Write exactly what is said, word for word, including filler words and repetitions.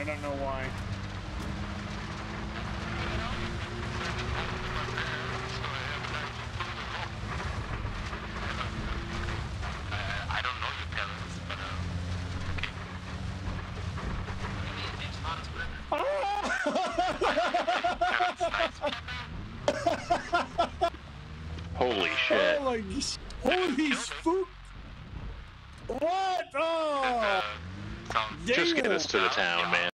I don't know why. I don't know your parents, but uh, okay. Holy shit. Oh my gosh. Holy spook. What? Oh! Uh, Just get us to the town, man.